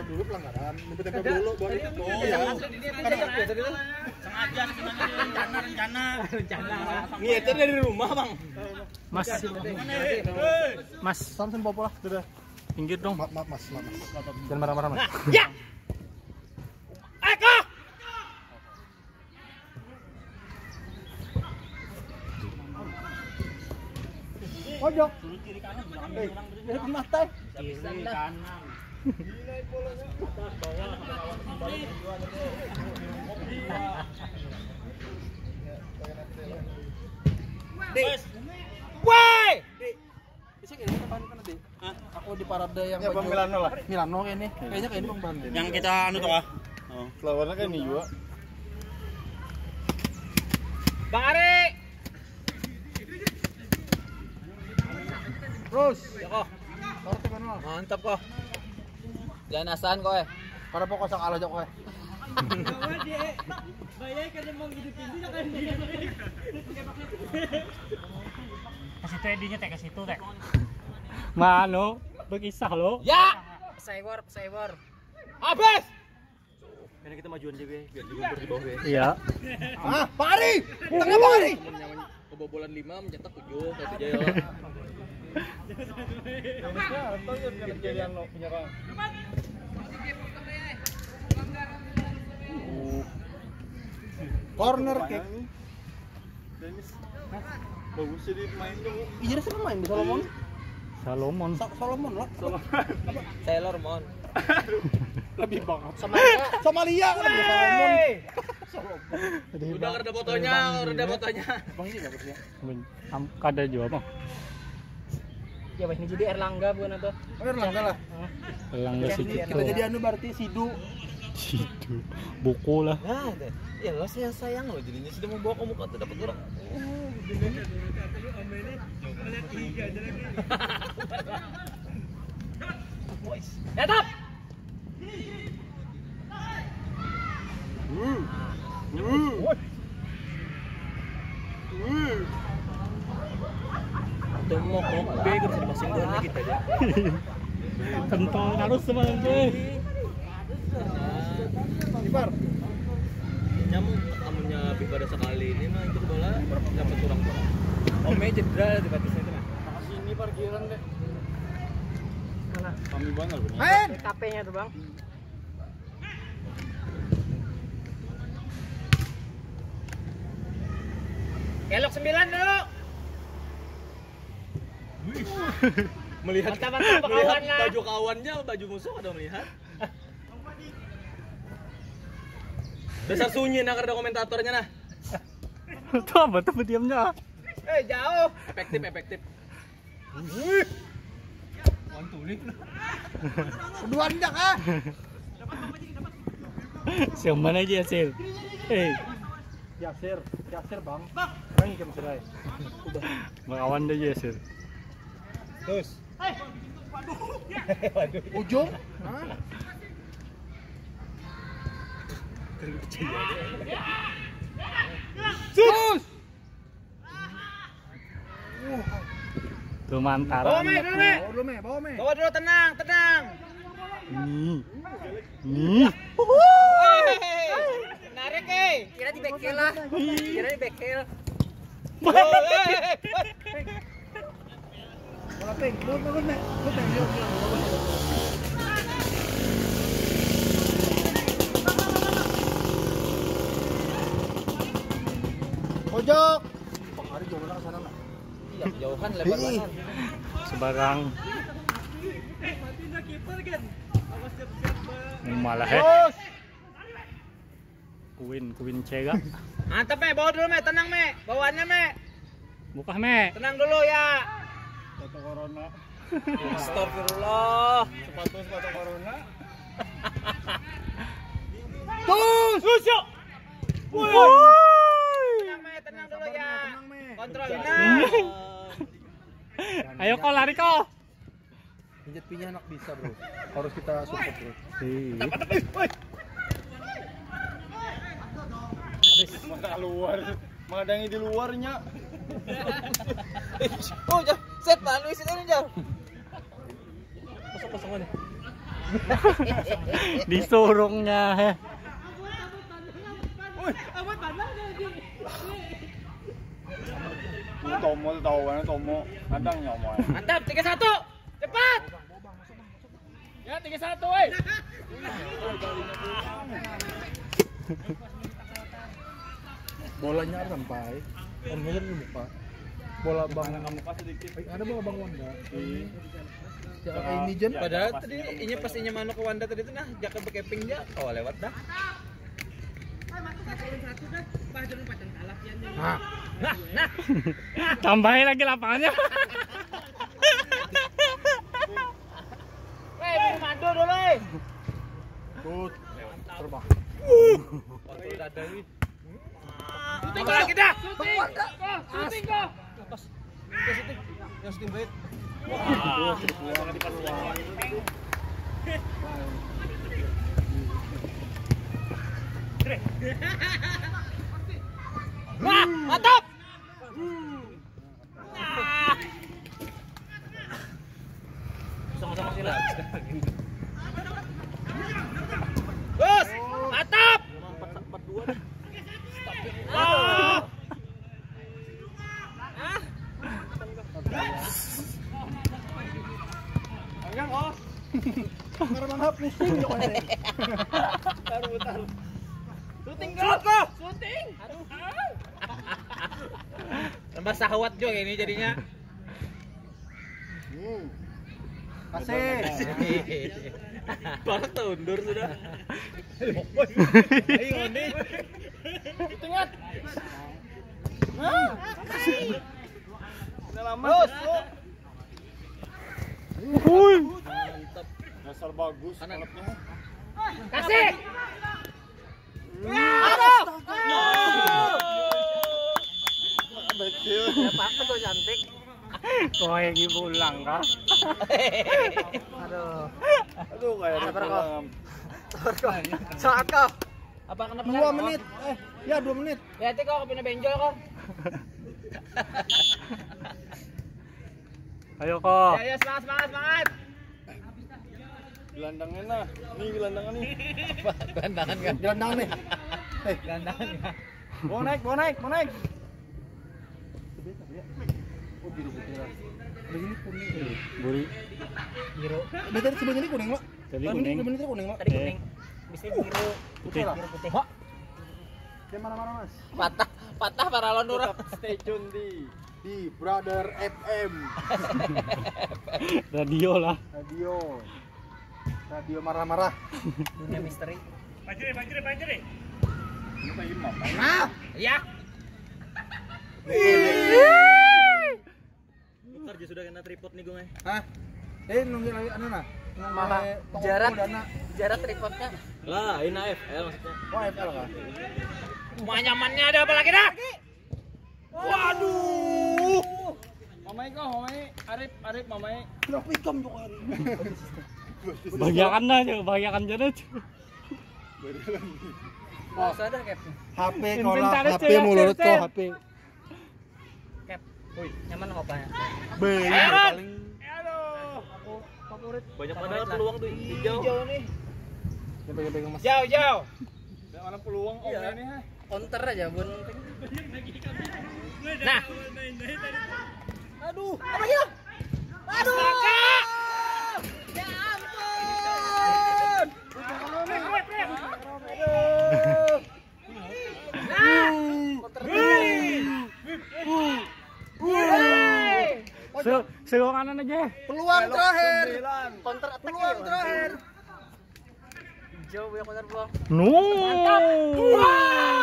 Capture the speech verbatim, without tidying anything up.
lihat dulu pelanggaran. Nempel-nempel dulu baru itu. Oh, ya. Karena biasa dulu. Sengaja sebenarnya rencana rencana rencana. Niatnya dari rumah, Bang. Mas. Mas, Samson popo lah, sudah. pinggir dong. Maaf, maaf, Mas, maaf, Mas. Jangan marah-marah, Mas. Ya. Eko. Pojok. Suruh kiri kanan bilang Eh, lihat di mata. kiri kanan. Nilai bolanya atas bawah kawan kembali dua gitu. Dik. Woi. Bisa kayaknya depan kan, Dik. Hah? Aku di parade yang Ya, Bang Milano lah. Milano ini. Kayaknya kayak ini Bang Ban. Yang kita anu tuh ah. Oh, lawannya kan ini juga. Bang Ari. Terus. Ya kok. Parade kan lah. Mantap kok. Jangan asahan kok eh. Para pokok sang ala jok kowe. Kasih tuh edinya teh, kasih tuh teh. Mano, berkisah lo. Ya. Pesawar, pesawar. Habis. Ini kita majuan juga biar juga di bawah ya. Iya. Ah, Pak Ari. Tengah Pak Ari. Kebobolan lima mencetak tujuh satu jaya. Atau ya kan kejadian lo penyerang. Corner kick. Dennis. Bagus sih di main tuh. Iya, saya main di Solomon. Salomon. Sa- Solomon lah. Taylor Mon. Lebih banget. Somalia. Somalia kan di Solomon. Udah ada fotonya, udah fotonya. Bang ini enggak ya? Am kada juga bang. Ya wes ini jadi Erlangga bukan atau? Oh, Erlangga lah. Erlangga Kita Sucipto. jadi anu berarti Sidu. Situ. Buku lah. Nah, ya lo saya sayang lo jadinya sudah mau bawa kamu ke dapat orang. Tetap. Uh. Uh. Uh. Temu kopi terus masing dua kita aja. Kental harus semalam tuh. Ipar. Nyamuk tamunya pada sekali ini mah itu bola dapat kurang bola. Ome cedera di batisnya itu mah. Sini parkiran deh. Mana? Kami banget bener. Main. K P-nya tuh, Bang. Kelok sembilan dulu. Melihat Mantap-mantap melihat kawan lah. baju kawannya, baju musuh ada melihat. Dasar sunyi nak ada komentatornya nah. Tuh apa tuh diamnya? Eh, jauh. Efektif, efektif. Wantulik. Kedua ndak ah. Siapa mana aja Sil? Eh, Yasir, Yasir Bang. Bang ikan serai. Udah. makawan aja Sil. Terus. Ujung. Hah? Sus. Tuh mantap. Bawa me, dulu me. Bawa dulu me, bawa me. Bawa dulu tenang, tenang. Nih. Nih. Narik eh. Kira di bekel lah. Kira di bekel. Bola ping, bola bola me. Bola ping, yuk, yuk. Pojok. Pak Ari jauh ke sana enggak? Iya, jauhan lebar banget. Sebarang. Malah eh. Terus. Kuin, kuin cega. Mantap me, bawa dulu me, tenang me. Bawaannya me. Buka me. Tenang dulu ya. Sepatu corona. Astagfirullah. Sepatu sepatu corona. Terus. Terus yuk. Tenang me, tenang dulu ya. Tenang me. Kontrol nah. Ayo kau lari kau. Pinjat pinjat anak bisa bro. Harus kita support bro. Iya. Maka luar. Mengadangi di luarnya. Oh, jauh. Set, Pak Luis itu jauh. Kosong kosong aja. Disurungnya. Heh. Ini Tomo tahu kan Tomo kadang nyomot. Mantap, tiga satu. Cepat. Ya, tiga satu, woi. Bolanya sampai. Om Mir di muka. Bola bang Kamu pas sedikit. ada bola bang Wanda. Di Ya, ini Jen. Padahal tadi ini pas inya mano ke Wanda tadi tuh nah jaket bekeping dia. Oh, lewat dah. Nah, Nah, nah. Tambahin lagi lapangannya. Weh, mau mandu dulu, weh. tut. Terbang. Waktu udah ada wih. Syuting lagi dah. Syuting. Syuting kok. Pas. Yang syuting. Yang syuting bait. Wah, sangat dipasang. Wah, mantap. Nah. Sama-sama sila. Bos, mantap. empat dua. Ah. Anggang oh. Karena bang hap pusing kok ini. Taruh taruh. Syuting kok. Syuting. Aduh. Tambah sahwat juga ini jadinya. Hmm. Kasih. Baru undur sudah. Ayo nih. Hitungan. Nah. Udah lama. Bos. Wuih. Mantap. Dasar bagus klubnya. Kasih. Aduh. Kecil. Pak tuh cantik. Kok yang ibulang kah? Aduh. Aduh kayak ada pulang. Saat kau. Apa kenapa? Dua menit. Eh, ya dua menit. Lihat kau kepina benjol kau. Ayo kok. Ya ya semangat semangat semangat. Gelandangnya nah. Nih gelandangan nih. Gelandangan kan? Gelandang nih. Eh, Gelandangan ya. mau naik, mau naik, mau naik. Oh, biru putih. Begini kuning. Buri. Biru. Betul sebenarnya ini kuning, Mak. Tadi Ini kuning. sebenarnya kuning, Mak. Tadi kuning. Bisa biru. Putih. Biru putih. Dia mana-mana, Mas. Patah patah para londora. Stay tune di Di Brother F M. Radio lah. Radio. Radio marah-marah. Dunia misteri. ini pengen makan. Nah, Ya. Ntar dia sudah kena tripod nih gue. hah? Eh, nunggu lagi anu nah. Maha jarak dana. jarak tripodnya. Lah, ini F L maksudnya. Oh, F L kah? Mau nyamannya ada apa lagi dah? Waduh. Mamai kok, mamai. Arif, Arif mamai. Kenapa hitam tuh hari? Bagian aja, bagian aja. Oh, sadar Cap. H P Inventaris kalau H P ya, mulut Sir, kok Sir. H P. Cap. Woi, nyaman ngopanya. Beli Aaron. paling Favorit. Banyak padahal peluang tuh hijau. Hijau nih. ya pegang-pegang Mas. Jauh, jauh. Ada mana peluang om Iya. ini ha? Counter aja, Bun. Nah. Aduh. Apa ya? Aduh. Ya ampun. Se- Sewa kanan aja. Peluang terakhir. Counter attack. Peluang terakhir. Hijau ya counter peluang. No. Mantap. Wah.